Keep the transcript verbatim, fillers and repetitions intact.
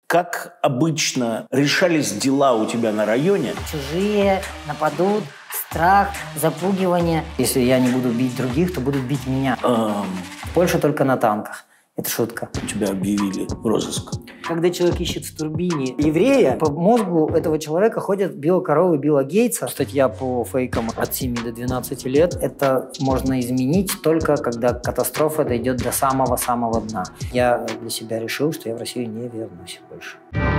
Как обычно решались дела у тебя на районе? Чужие нападут, страх, запугивание. Если я не буду бить других, то будут бить меня. Эм... В Польше только на танках. Это шутка. Тебя объявили в розыск. Когда человек ищет в турбине еврея, по мозгу этого человека ходят биокоровы Билла Гейтса. Статья по фейкам от семи до двенадцати лет. Это можно изменить только когда катастрофа дойдет до самого-самого дна. Я для себя решил, что я в Россию не вернусь больше.